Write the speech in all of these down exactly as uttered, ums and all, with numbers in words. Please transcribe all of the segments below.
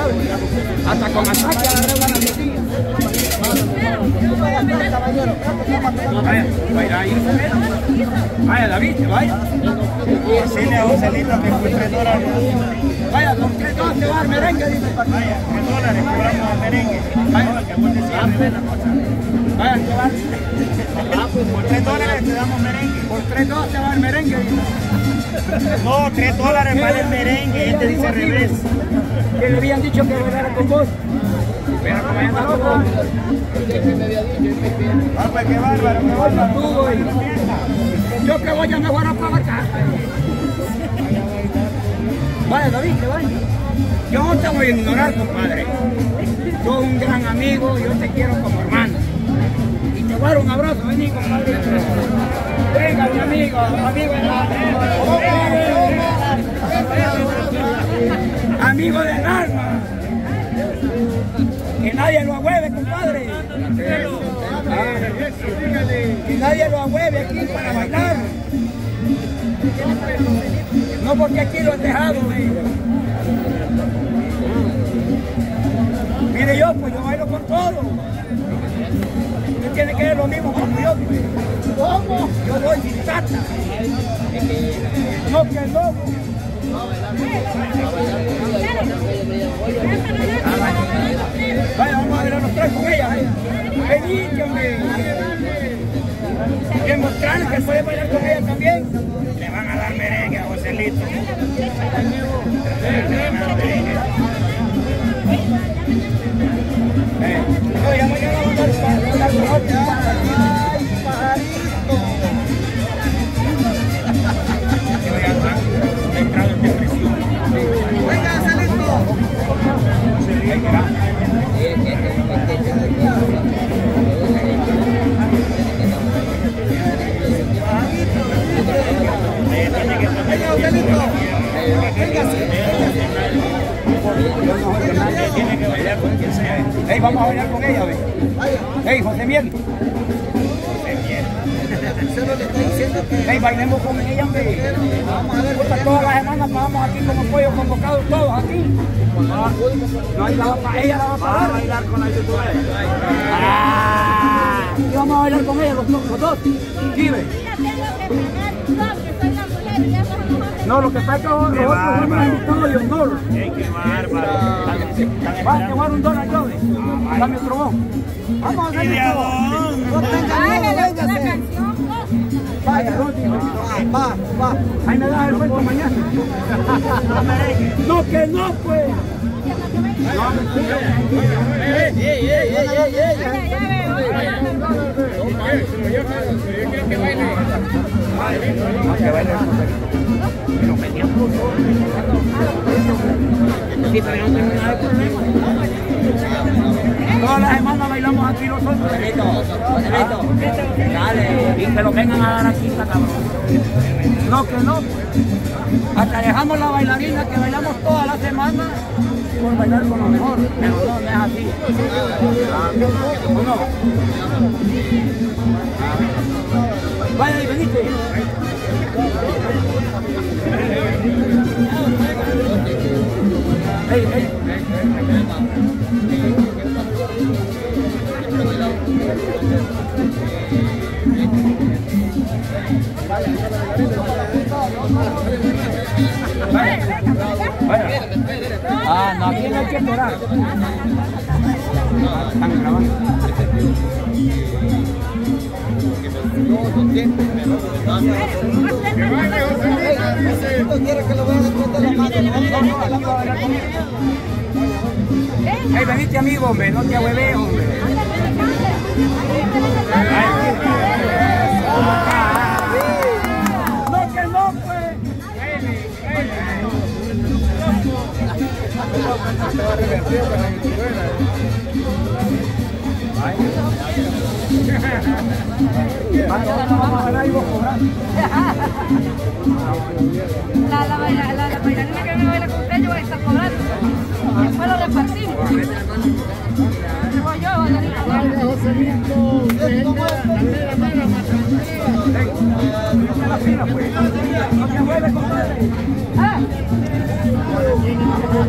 sabe. Hasta con ataque agarré una noticia. Vaya, vaya ahí. Vaya, David, vaya. Decirle a Joselito que fue tres dólares. Vaya, con tres dólares te va a dar merengue, dice. Vaya, tres dólares cobramos el merengue. Vaya, que vos decías, revés la cosa. vaya, te va a dar. Por tres dólares te damos merengue. Por tres dólares te va a dar merengue, dice. No, tres dólares vale el merengue, este dice revés. Que le habían dicho que bailara con vos. Pero como anda loco. Ah, pues qué bárbaro, qué bárbaro. Tú, güey. Yo que voy a me voy a para acá. Vaya, David, que vaya. Yo no te voy a ignorar, compadre. Tú eres un gran amigo, yo te quiero como hermano. Y te voy a dar un abrazo, vení, compadre. Venga, mi amigo, amigo del alma. Amigo del alma. Que nadie lo ahueve, compadre. Que nadie lo ahueve aquí para bailar. No porque aquí lo he dejado. Mire yo, pues yo bailo con todo. Usted tiene que ver lo mismo como yo. Pues. ¿Cómo? Yo doy sin tata. No que el lobo. Vaya, vamos a ver a los tres con ella. Vení, que me... Demostrarles que puede bailar con ella también. Le van a dar merengue a Joselito. Eh, no, ya mañana vamos a dar pajarito. Yo ya he entrado en depresión. Venga, Joselito. Venga, Joselito. Tiene que bailar con quien sea. Ey, vamos a bailar con ella, ve. Ey, José Miel. José Miel. Ey, bailemos con ella, ve. Vamos a ver. Todas las semanas vamos aquí como pollos convocados todos aquí. No, ella la va a pagar. Bailar con la youtuber. Ah, y vamos a bailar con ella los, los dos. ¿Sí, ve? No, lo que está acá los otros son los invitados y honor. ¡Qué bárbaro! Va a llevar un dólar yo, dame otro bon. Vamos a hacer esto. Vaya, va, va. Ahí me das el cuento mañana. No, que no, pues. No, mentira. ¡Ey, ey, ey, ey, ey, ey! Yo quiero que baile. Que baile. Pero me dio mucho. Sí, pero no tengo nada de problema. Todas las semanas bailamos aquí nosotros. Joselito, Joselito. Dale, y que lo vengan a dar aquí, cabrón. No, que no. Hasta dejamos la bailarina que bailamos toda la semana por bailar con lo mejor. Pero no, no es así. ¿O no? Vaya y veniste. Ey, ey. Vaya. Vaya. Ah, no, aquí no hay que esperar. Están grabando. Hey, veniste amigo, hombre, no te ahueves, hombre. No, que no, pues. Mañana nos vamos a ganar y vos cobrar. La, la, la, la, la bailarina que me baila con usted, yo voy a estar cobrando. Después lo repartimos. Voy yo, bailarina. La fila, pues. No te mueves, compadre. Ah.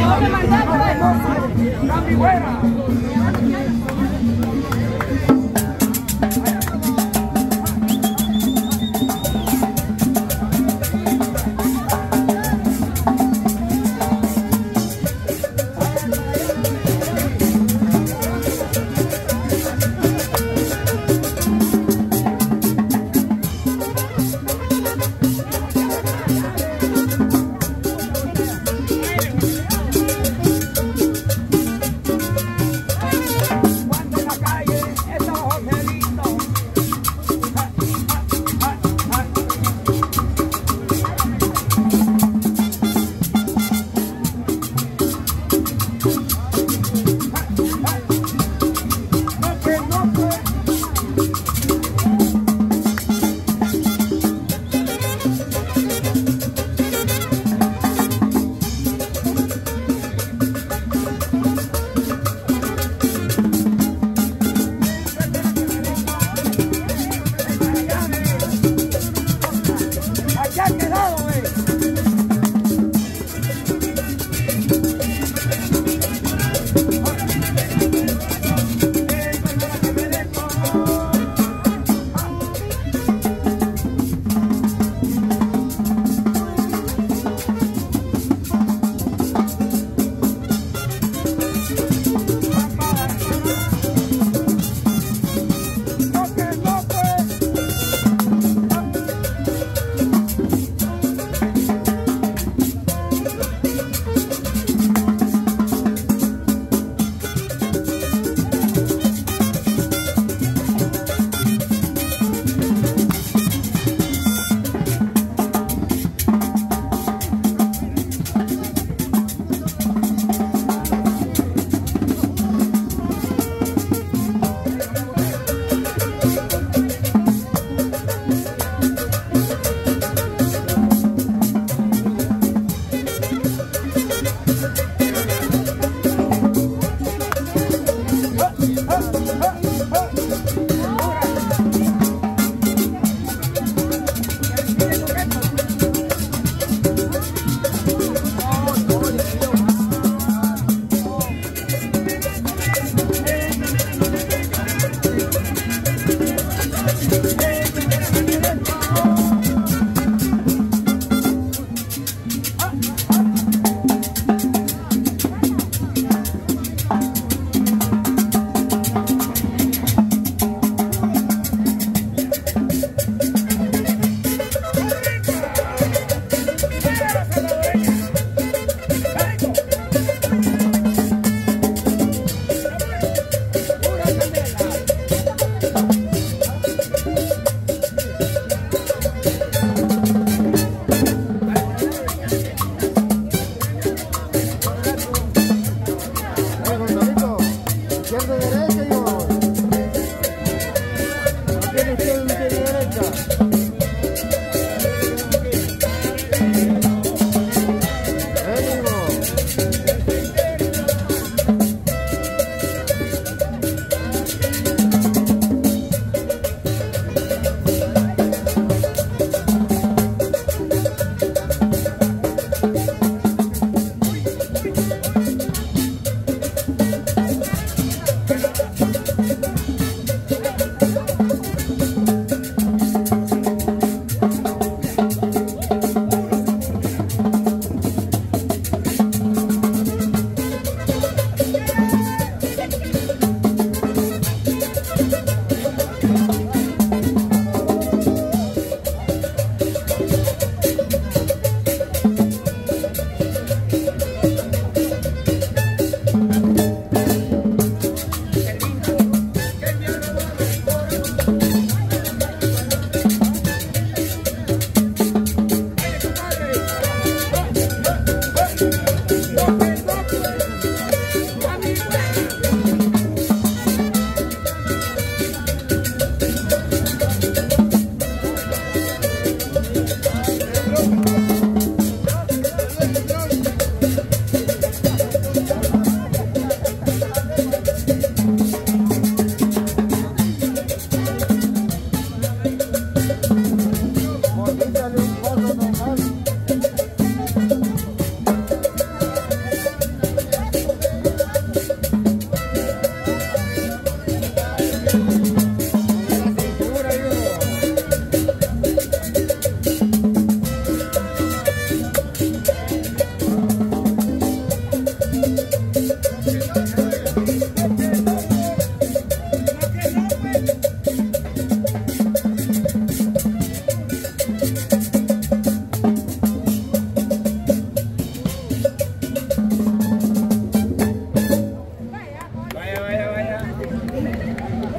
Thank you.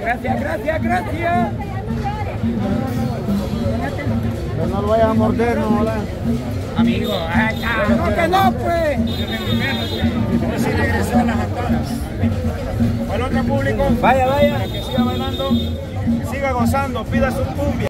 Gracias, gracias, gracias. Pero no lo vayas a morder, no, hola. Amigo, no que no, pues. Sí regresó a las antanas. Para el otro público, Vaya, vaya. para que siga bailando, que siga gozando, pida su cumbia.